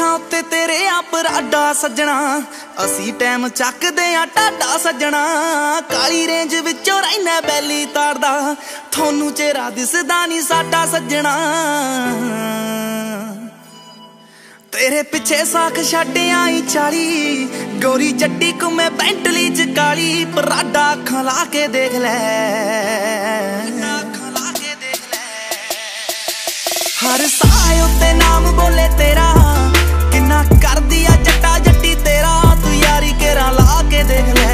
उत्ते तेरे अपराडा सजना, असी टैम चकदे आ टाडा सजना। काली रेंज विचों रैना बैली तारदा, थोनू चेहरा दिसदा नी साडा सजना। तेरे पिछे साख छड्ड आई 40, गोरी चट्टी घुमे बेंटली च काली। पराडा अखां ला के देख लै, हर साए उत्ते नाम बोले तेरा, किन्ना कर दिया जट्टा जट्टी तेरा। तू यारी केरा ला के देख ले,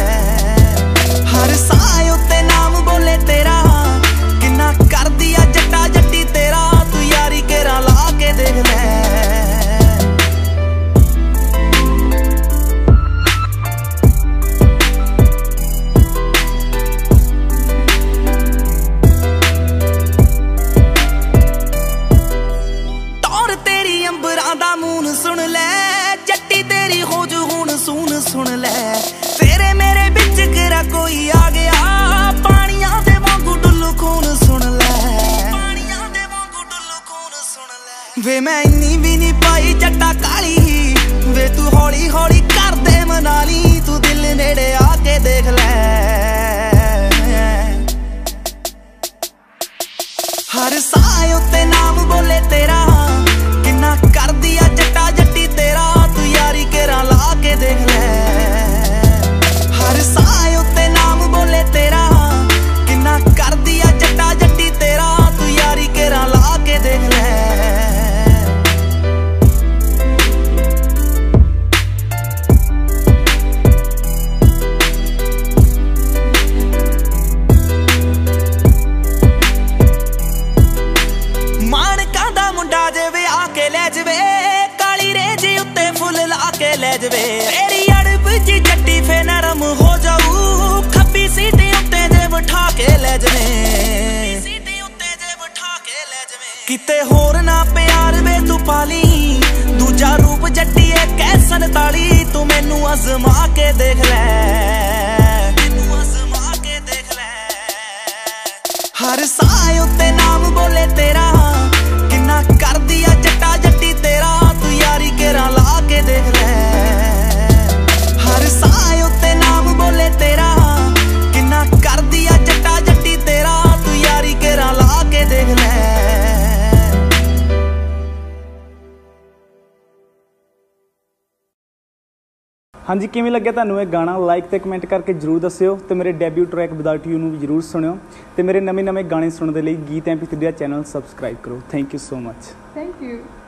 हर साए उत्ते नाम बोले तेरा, किन्ना कर दिया जट्टा जट्टी तेरा। तू यारी केरा ला के देख ले। सुन ले जट्टी तेरी हो जू हुण सून सुन ले। तेरे मेरे बिच केरा कोई आ गया, पानियां दे वांगू डुल्लू खून सुन ले, पानियां दे वांगू डुल्लू खून सुन ले। वे मैं इन्नी भी नहीं पाई जट्टा काली, वे तू हौली हौली कर दे मनाली। तू दिल नेड़े आके देख ले, हर साए उत्ते नाम बोले तेरा, किन्ना कर दिया जट्टा जट्टी तेरा। तू यारी केरा ला के देख ले, हर साए उत्ते नाम बोले तेरा, किन्ना कर दिया जट्टा जट्टी तेरा। तू यारी केरा ला के देख ले। मानका दा मुंडा जे वे आके ले जवे, काली रेंज उत्ते फुल ला के ले जवे। तेरी अड़ब जी जट्टी फे नरम हो जाऊ, खब्बी सीट उत्ते जे बिठा के ले जवे, सीट उत्ते जे बिठा के ले जवे। किते होर ना प्यार वे तू पाली, दूजा रूप जट्टी है कैसन ताली। तू मैनू अजमा के देख ले, मैनू अजमा के देख ले। हर साए उत्ते नाम बोले तेरा, किन्ना कर दिया जट्टा जट्टी तेरा। तू यारी केरा ला के देख ले, हर साए उत्ते नाम बोले तेरा, किन्ना कर दिया जट्टा जट्टी तेरा। तू यारी केरा ला के देख ले। हाँ जी, किवें लग्या तुहानूं ये गाना? लाइक ते कमेंट करके जरूर दस्सिओ। ते मेरे डेब्यू ट्रैक विदाउट यू नूं भी जरूर सुणिओ। ते मेरे नਵੇਂ गाने सुणन दे लई गीत MP3 दा चैनल सबसक्राइब करो। Thank you so much. Thank you.